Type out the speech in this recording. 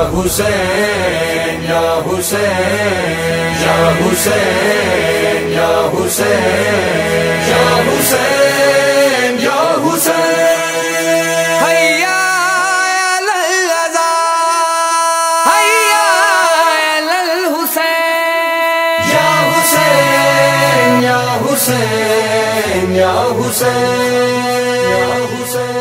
حسین یا حسین یا حسین یا حسین یا حسین یا حسین حیا علی العزا حیا علی الحسین یا حسین یا حسین یا حسین یا حسین